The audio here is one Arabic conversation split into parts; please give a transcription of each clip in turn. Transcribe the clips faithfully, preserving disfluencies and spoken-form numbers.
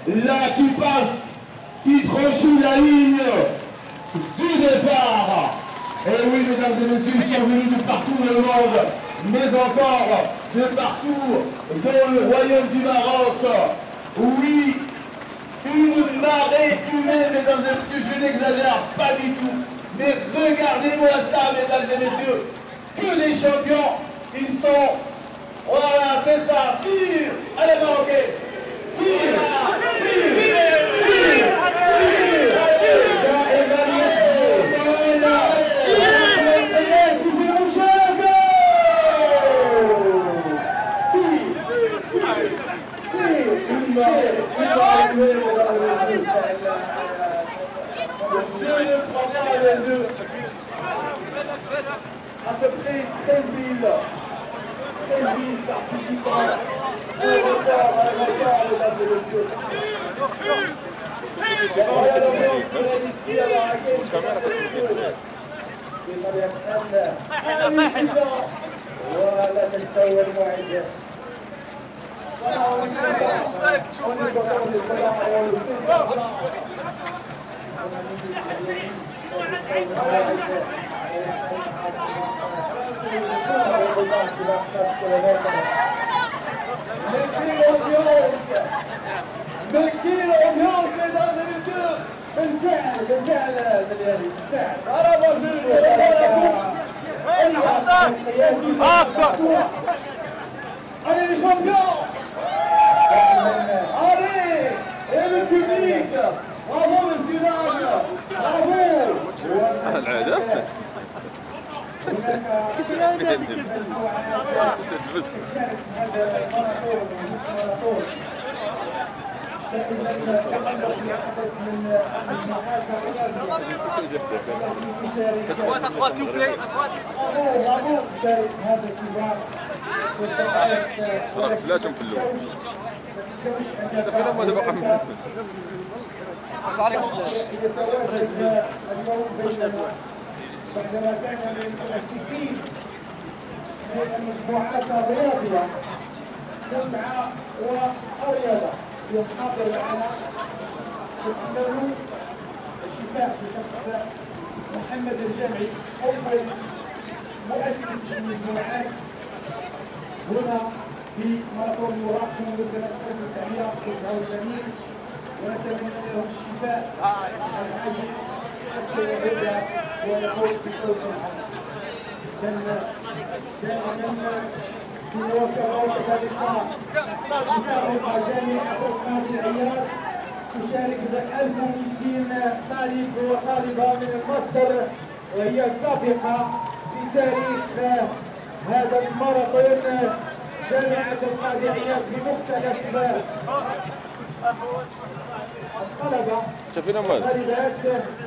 là qui passe, qui franchit la ligne du départ. Et oui, mesdames et messieurs, ils sont venus de partout dans le monde, mais encore de partout dans le royaume du Maroc. Oui, une marée humaine, mesdames et messieurs, je n'exagère pas du tout. Mais regardez-moi ça, mesdames et messieurs, que les champions, ils sont, voilà, c'est ça, Sire, allez Marocains, Sire, Sire, Sire, Sire, à peu près treize mille participants au record, à record, mesdames et messieurs. Voilà l'ambiance qu'on a ici à Marrakech. ولا تنسوا الموعد. Mais quelle ambiance! Mais quelle ambiance, mesdames et messieurs! بالفعل بالفعل ملياني بالفعل. أنا بجيب allez les champions! Allez! Et le public! Bravo monsieur Nage! Bravo! العجب ايش الهدف؟ راه فلاتهم في الاول حتى فينا ما دابا يتواجد اليوم بيننا بعدما كان من المؤسسين من المجموعات الرياضيه متعه والرياضه يحافظ على تتمنى الشفاء بشخص محمد الجامعي اول مؤسس للمجموعات هنا في ماراثون مراكش منذ سنه ألف وتسعمائة وتسعة وثمانين ونتمنى له الشفاء العاجل حتى يعود ويقول بصوت عال. دائما نوكل كذلك مسابقه جامعه القاضي عياض تشارك ب ألف ومئتين طالب وطالبه من الماستر، وهي السابقه في تاريخ هذا الماراثون. جامعه القاضي عياض بمختلف الطلبه والطالبات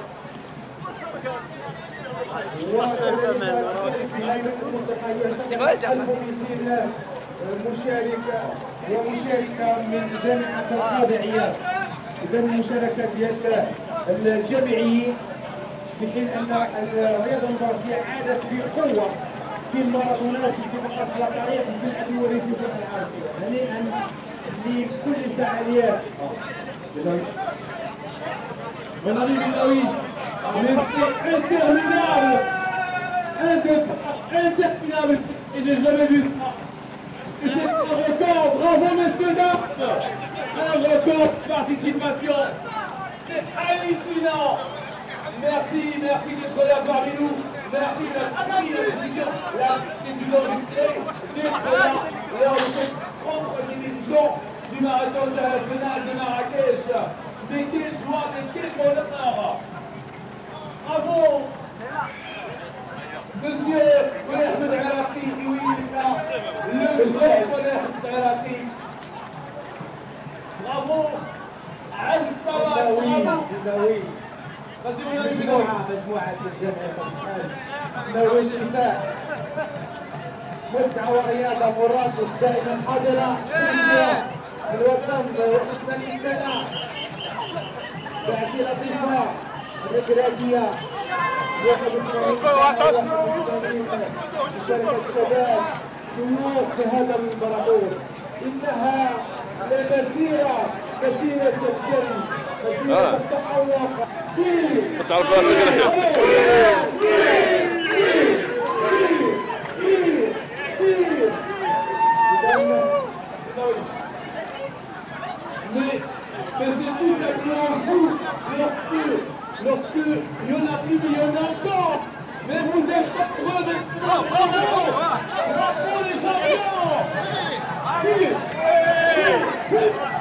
مشارك ومشاركه من جامعه القاضي عياض. اذا المشاركه ديال الجامعيين في حين ان الرياضه المدرسيه عادت بقوه في الماراثونات في سباقات على طريق في العدو الريفي في العالميه. هنيئا لكل الفعاليات. Mon ami Belawi, l'esprit interminable, interminable, et j'ai jamais vu ça. Et c'est un record, bravo messieurs dames, un record de participation, c'est hallucinant. Merci, merci d'être là parmi nous, merci de la décision, la décision d'être là lors de cette trente-troisième édition du marathon international de Marrakech. Mais quelle joie, mais quel bonheur! Bravo! Monsieur Mohamed Alaki, oui, le vrai Mohamed Alaki. Bravo! Al Salah, bravo! Vas-y, mon ami, مجموعة مجموعة الجامعة الحال نوي الشفاء متعة ورياضة مراكش دائما حاضرة شرية في الوطن ثمانين سنة بعتي لطيفة ركراكية واحد وثمانين شركة الشباب شيوخ في هذا الماراثون. إنها لمسيرة مسيرة الجري مسيرة التألق سير بس على الفاصل كده Mais, mais c'est tout simplement fou lorsque, lorsque il y en a plus, mais il y en a encore. Mais vous êtes pas prêts de bravo, bravo les champions. Tire, tire, tire.